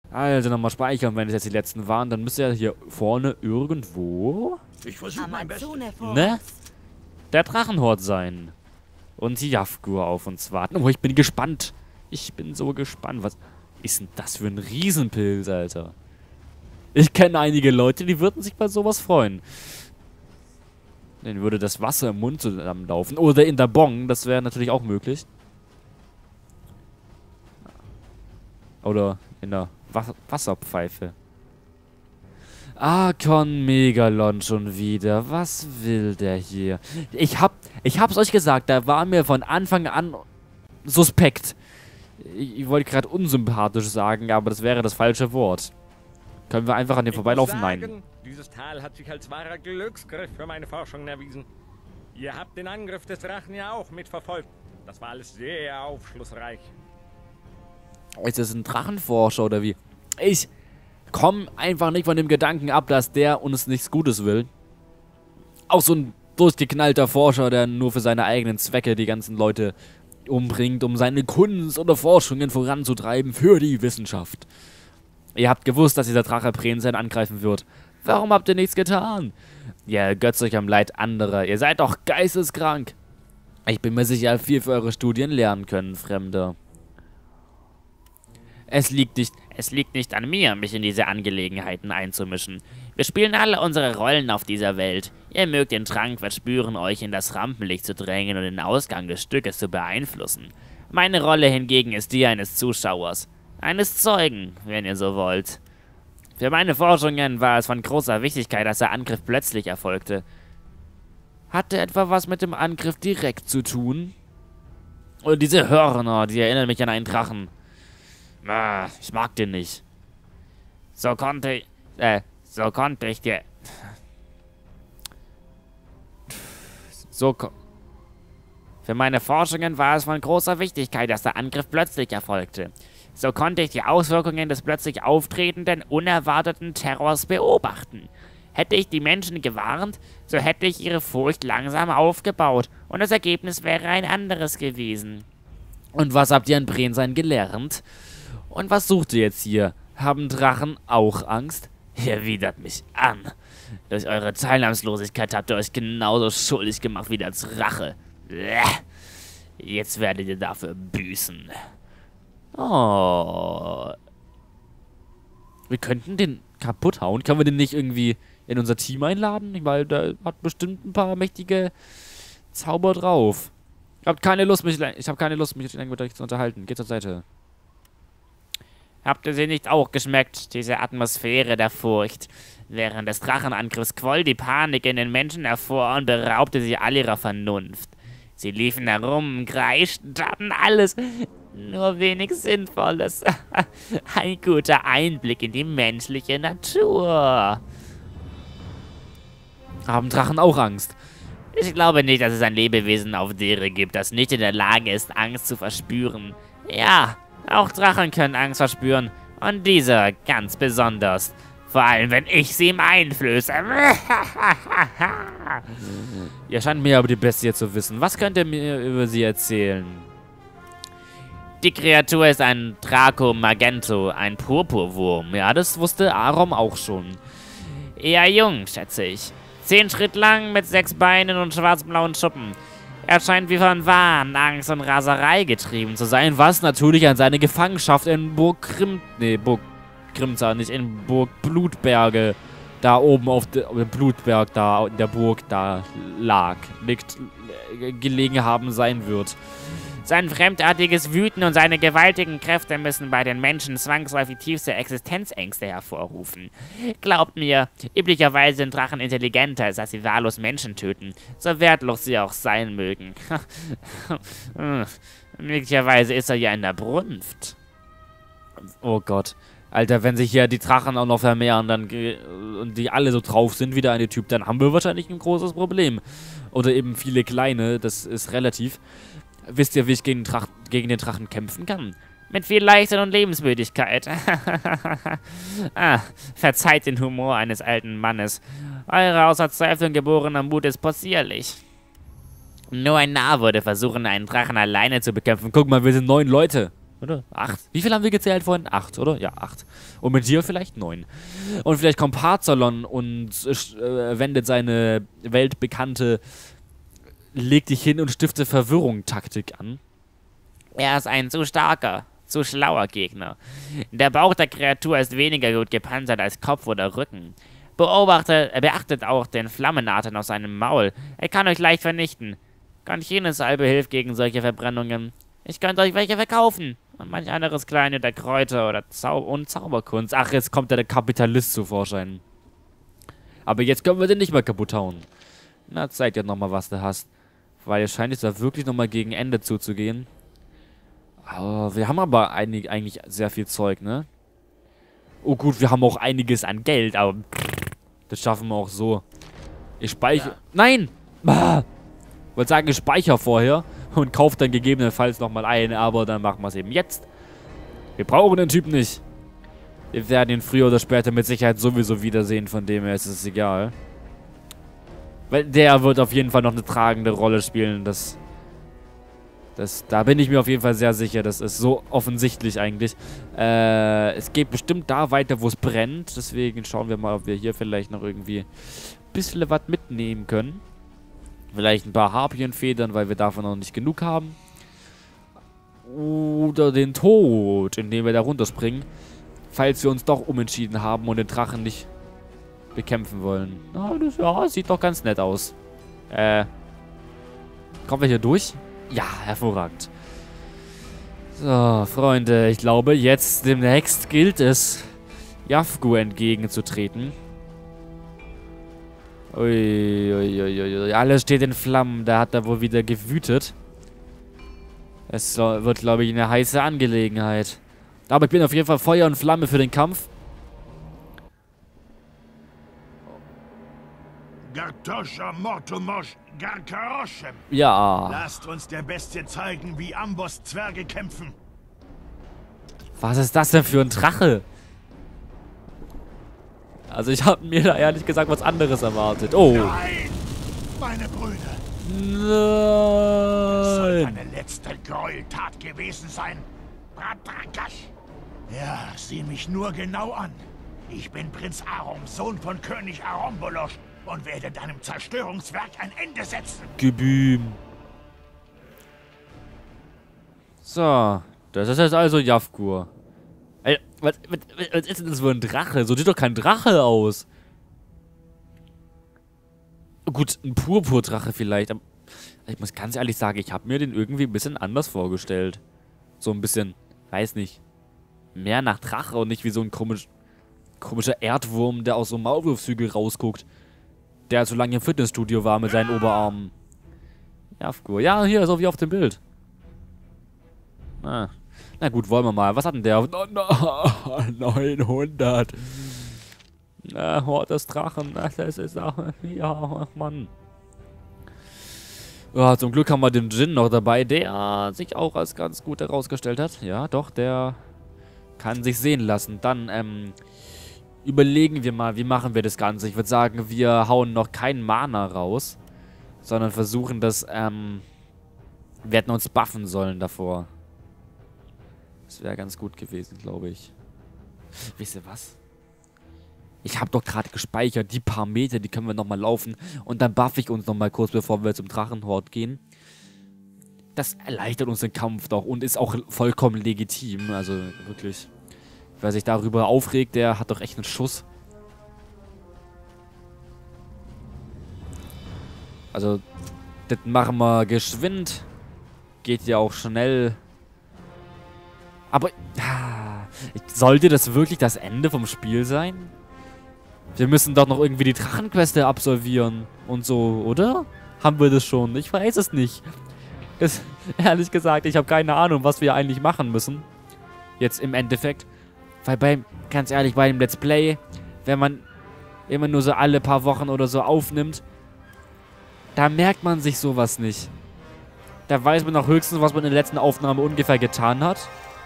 Also nochmal speichern, wenn es jetzt die letzten waren. Dann müsste ja hier vorne irgendwo... Ich versuche mein Bestes. Ne? Der Drachenhort sein. Und die Jafgur auf uns warten. Oh, ich bin gespannt. Ich bin so gespannt. Was ist denn das für ein Riesenpilz, Alter? Ich kenne einige Leute, die würden sich bei sowas freuen. Dann würde das Wasser im Mund zusammenlaufen. Oder in der Bong, das wäre natürlich auch möglich. Oder in der Wasserpfeife. Archon Megalon schon wieder. Was will der hier? Ich hab's euch gesagt, der war mir von Anfang an suspekt. Ich wollte gerade unsympathisch sagen, aber das wäre das falsche Wort. Können wir einfach an dem vorbeilaufen? Nein. Dieses Tal hat sich als wahrer Glücksgriff für meine Forschungen erwiesen. Ihr habt den Angriff des Drachen ja auch mitverfolgt. Das war alles sehr aufschlussreich. Ist das ein Drachenforscher oder wie? Ich komme einfach nicht von dem Gedanken ab, dass der uns nichts Gutes will. Auch so ein durchgeknallter Forscher, der nur für seine eigenen Zwecke die ganzen Leute umbringt, um seine Kunst oder Forschungen voranzutreiben für die Wissenschaft. Ihr habt gewusst, dass dieser Drache Prensen angreifen wird. Warum habt ihr nichts getan? Ihr ergötzt euch am Leid anderer. Ihr seid doch geisteskrank. Ich bin mir sicher, ihr habt viel für eure Studien lernen können, Fremder. Es liegt nicht an mir, mich in diese Angelegenheiten einzumischen. Wir spielen alle unsere Rollen auf dieser Welt. Ihr mögt den Trank verspüren, euch in das Rampenlicht zu drängen und den Ausgang des Stückes zu beeinflussen. Meine Rolle hingegen ist die eines Zuschauers. Eines Zeugen, wenn ihr so wollt. Für meine Forschungen war es von großer Wichtigkeit, dass der Angriff plötzlich erfolgte. Hatte etwa was mit dem Angriff direkt zu tun? Und diese Hörner, die erinnern mich an einen Drachen. Ich mag den nicht. So konnte ich dir... Für meine Forschungen war es von großer Wichtigkeit, dass der Angriff plötzlich erfolgte. So konnte ich die Auswirkungen des plötzlich auftretenden, unerwarteten Terrors beobachten. Hätte ich die Menschen gewarnt, so hätte ich ihre Furcht langsam aufgebaut und das Ergebnis wäre ein anderes gewesen. Und was habt ihr in Prensen gelernt? Und was sucht ihr jetzt hier? Haben Drachen auch Angst? Ihr widert mich an. Durch eure Teilnahmslosigkeit habt ihr euch genauso schuldig gemacht wie der Drache. Jetzt werdet ihr dafür büßen. Oh. Wir könnten den kaputt hauen. Können wir den nicht irgendwie in unser Team einladen? Weil der hat bestimmt ein paar mächtige Zauber drauf. Ich habe keine Lust, mich mit euch zu unterhalten. Geht zur Seite. Habt ihr sie nicht auch geschmeckt, diese Atmosphäre der Furcht? Während des Drachenangriffs quoll die Panik in den Menschen hervor und beraubte sie all ihrer Vernunft. Sie liefen herum, kreischten, taten alles, nur wenig Sinnvolles. Ein guter Einblick in die menschliche Natur. Haben Drachen auch Angst? Ich glaube nicht, dass es ein Lebewesen auf Dere gibt, das nicht in der Lage ist, Angst zu verspüren. Ja, auch Drachen können Angst verspüren. Und dieser ganz besonders. Vor allem, wenn ich sie ihm einflöße. Ihr scheint mehr über die Bestie zu wissen. Was könnt ihr mir über sie erzählen? Die Kreatur ist ein Draco Magento, ein Purpurwurm. Ja, das wusste Arom auch schon. Eher jung, schätze ich. 10 Schritt lang, mit 6 Beinen und schwarz-blauen Schuppen. Er scheint wie von Wahn, Angst und Raserei getrieben zu sein, was natürlich an seine Gefangenschaft in Burg Grimza, nicht in Burg Blutberge, da oben auf dem Blutberg, da in der Burg, da gelegen haben sein wird. Sein fremdartiges Wüten und seine gewaltigen Kräfte müssen bei den Menschen zwangsläufig tiefste Existenzängste hervorrufen. Glaubt mir, üblicherweise sind Drachen intelligenter, als dass sie wahllos Menschen töten, so wertlos sie auch sein mögen. Möglicherweise ist er ja in der Brunft. Oh Gott. Alter, wenn sich hier die Drachen auch noch vermehren und die alle so drauf sind wie der eine Typ, dann haben wir wahrscheinlich ein großes Problem. Oder eben viele kleine, das ist relativ. Wisst ihr, wie ich gegen den Drachen kämpfen kann? Mit viel Leichtsinn und Lebensmüdigkeit. Verzeiht den Humor eines alten Mannes. Eure außer Zweifel geborene Mut ist possierlich. Nur ein Narr würde versuchen, einen Drachen alleine zu bekämpfen. Guck mal, wir sind 9 Leute. Oder? 8? Wie viel haben wir gezählt vorhin? 8, oder? Ja, 8. Und mit dir vielleicht 9. Und vielleicht kommt Parzalon und wendet seine weltbekannte Leg dich hin und stifte Verwirrung-Taktik an. Er ist ein zu starker, zu schlauer Gegner. Der Bauch der Kreatur ist weniger gut gepanzert als Kopf oder Rücken. Beachtet auch den Flammenatem aus seinem Maul. Er kann euch leicht vernichten. Konchine-Salbe hilft gegen solche Verbrennungen. Ich könnte euch welche verkaufen. Und manch anderes Kleine der Kräuter oder Zauberkunst. Ach, jetzt kommt der Kapitalist zu Vorschein. Aber jetzt können wir den nicht mehr kaputt hauen. Na, zeig dir nochmal, was du hast. Weil es scheint jetzt da wirklich nochmal gegen Ende zuzugehen. Oh, wir haben aber eigentlich sehr viel Zeug, ne? Oh gut, wir haben auch einiges an Geld, aber das schaffen wir auch so. Ich speichere... Ja. Nein! Ich wollte sagen, ich speichere vorher und kaufe dann gegebenenfalls nochmal ein, aber dann machen wir es eben jetzt. Wir brauchen den Typ nicht. Wir werden ihn früher oder später mit Sicherheit sowieso wiedersehen, von dem her ist es egal. Weil der wird auf jeden Fall noch eine tragende Rolle spielen, da bin ich mir auf jeden Fall sehr sicher. Das ist so offensichtlich eigentlich. Es geht bestimmt da weiter, wo es brennt. Deswegen schauen wir mal, ob wir hier vielleicht noch irgendwie ein bisschen was mitnehmen können. Vielleicht ein paar Harpienfedern, weil wir davon noch nicht genug haben. Oder den Tod, indem wir da runterspringen. Falls wir uns doch umentschieden haben und den Drachen nicht bekämpfen wollen. Na, das ja, sieht doch ganz nett aus. Kommen wir hier durch? Ja, hervorragend. So, Freunde, ich glaube, jetzt demnächst gilt es, Yafgu entgegenzutreten. Uiuiuiui, alles steht in Flammen, da hat er wohl wieder gewütet. Es wird, glaube ich, eine heiße Angelegenheit. Aber ich bin auf jeden Fall Feuer und Flamme für den Kampf. Ja. Lasst uns der Bestie zeigen, wie Amboss Zwerge kämpfen. Was ist das denn für ein Drache? Also ich habe mir da ehrlich gesagt was anderes erwartet. Oh. Nein, meine Brüder. Nein. Das soll deine letzte Gräueltat gewesen sein. Bradragash. Ja, sieh mich nur genau an. Ich bin Prinz Arom, Sohn von König Arombolosch. Und werde deinem Zerstörungswerk ein Ende setzen. Gebüm. So, das ist jetzt also Yafgur. Ey, was ist denn das für ein Drache? So sieht doch kein Drache aus. Gut, ein Purpurdrache vielleicht. Aber ich muss ganz ehrlich sagen, ich habe mir den irgendwie ein bisschen anders vorgestellt. So ein bisschen, weiß nicht, mehr nach Drache und nicht wie so ein komischer Erdwurm, der aus so einem Maulwurfshügel rausguckt. Der so lange im Fitnessstudio war mit seinen Oberarmen. Yafgur. Ja, hier, so wie auf dem Bild. Na gut, wollen wir mal. Was hat denn der? 900. Hort des Drachen. Das ist auch... Ja, Mann. Ja, zum Glück haben wir den Djinn noch dabei, der sich auch als ganz gut herausgestellt hat. Ja, doch, der kann sich sehen lassen. Dann, überlegen wir mal, wie machen wir das Ganze. Ich würde sagen, wir hauen noch kein Mana raus, sondern versuchen das, wir hätten uns buffen sollen davor. Das wäre ganz gut gewesen, glaube ich. Wisst ihr was? Ich habe doch gerade gespeichert, die paar Meter, die können wir nochmal laufen und dann buffe ich uns nochmal kurz, bevor wir zum Drachenhort gehen. Das erleichtert uns den Kampf doch und ist auch vollkommen legitim, also wirklich... Wer sich darüber aufregt, der hat doch echt einen Schuss. Also, das machen wir geschwind. Geht ja auch schnell. Aber, sollte das wirklich das Ende vom Spiel sein? Wir müssen doch noch irgendwie die Drachenqueste absolvieren und so, oder? Haben wir das schon? Ich weiß es nicht. Ehrlich gesagt, ich habe keine Ahnung, was wir eigentlich machen müssen. Jetzt im Endeffekt. Weil ganz ehrlich, bei dem Let's Play, wenn man immer nur so alle paar Wochen oder so aufnimmt, da merkt man sich sowas nicht. Da weiß man auch höchstens, was man in der letzten Aufnahme ungefähr getan hat.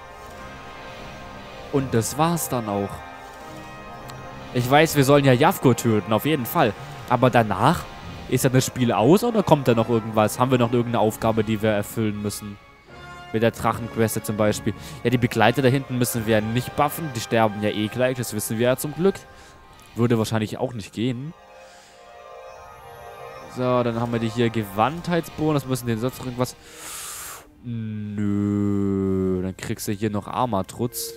Und das war's dann auch. Ich weiß, wir sollen ja Yafgur töten, auf jeden Fall. Aber danach, ist dann das Spiel aus oder kommt da noch irgendwas? Haben wir noch irgendeine Aufgabe, die wir erfüllen müssen? Mit der Drachenqueste zum Beispiel. Ja, die Begleiter da hinten müssen wir nicht buffen. Die sterben ja eh gleich, das wissen wir ja zum Glück. Würde wahrscheinlich auch nicht gehen. So, dann haben wir die hier Gewandtheitsbonus. Müssen den sonst noch irgendwas... Nö. Dann kriegst du hier noch Armatrutz.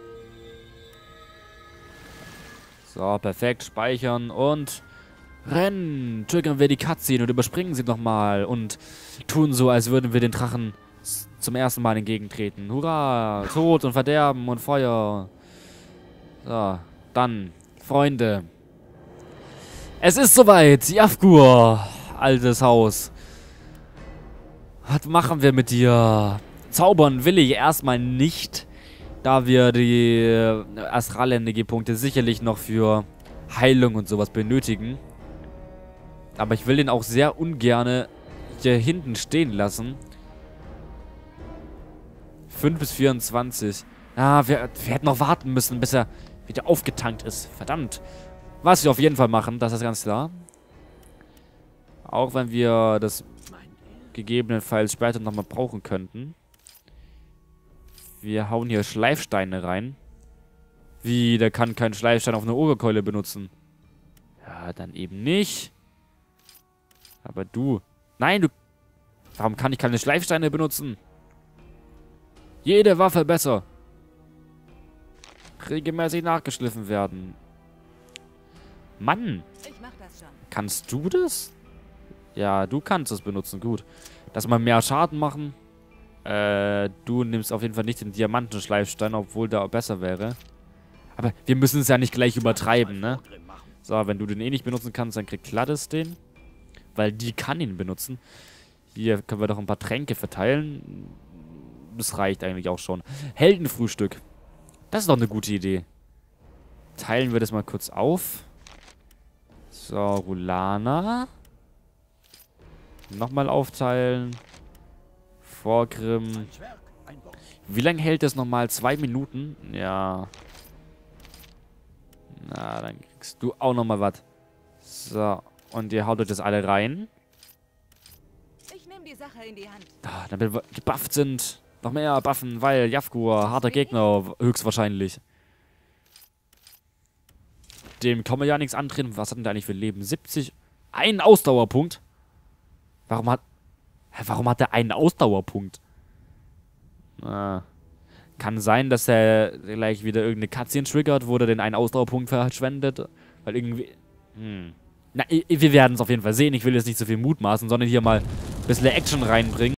So, perfekt. Speichern und... Rennen! Triggern wir die Cutscene und überspringen sie nochmal. Und tun so, als würden wir den Drachen zum ersten Mal entgegentreten. Hurra! Tod und Verderben und Feuer. So, dann... Freunde. Es ist soweit. Yavgur. Altes Haus. Was machen wir mit dir? Zaubern will ich erstmal nicht. Da wir die Astralenergiepunkte sicherlich noch für Heilung und sowas benötigen. Aber ich will den auch sehr ungern hier hinten stehen lassen. 5 bis 24. Ah, wir hätten noch warten müssen, bis er wieder aufgetankt ist. Verdammt. Was wir auf jeden Fall machen, das ist ganz klar. Auch wenn wir das gegebenenfalls später nochmal brauchen könnten. Wir hauen hier Schleifsteine rein. Wie, der kann keinen Schleifstein auf eine Ogerkeule benutzen. Ja, dann eben nicht. Aber du... Nein, du... Warum kann ich keine Schleifsteine benutzen? Jede Waffe besser. Regelmäßig nachgeschliffen werden. Mann. Ich mach das schon. Kannst du das? Ja, du kannst es benutzen, gut. Dass wir mehr Schaden machen. Du nimmst auf jeden Fall nicht den Diamantenschleifstein, obwohl der besser wäre. Aber wir müssen es ja nicht gleich übertreiben, ne? So, wenn du den eh nicht benutzen kannst, dann kriegt Gladys den. Weil die kann ihn benutzen. Hier können wir doch ein paar Tränke verteilen. Das reicht eigentlich auch schon. Heldenfrühstück. Das ist doch eine gute Idee. Teilen wir das mal kurz auf. So, Rulana. Nochmal aufteilen. Vorgrim. Wie lange hält das nochmal? 2 Minuten? Ja. Na, dann kriegst du auch nochmal was. So. Und ihr haut euch das alle rein. Ich nehme die Sache in die Hand. Damit wir gebufft sind. Noch mehr buffen, weil Yavgur, harter Gegner, höchstwahrscheinlich. Dem kann man ja nichts andrehen. Was hat denn der eigentlich für Leben? 70? Einen Ausdauerpunkt? Warum hat der einen Ausdauerpunkt? Kann sein, dass er gleich wieder irgendeine Cutscene triggert, wo er den einen Ausdauerpunkt verschwendet. Weil irgendwie... Na, wir werden es auf jeden Fall sehen. Ich will jetzt nicht so viel mutmaßen, sondern hier mal ein bisschen Action reinbringen.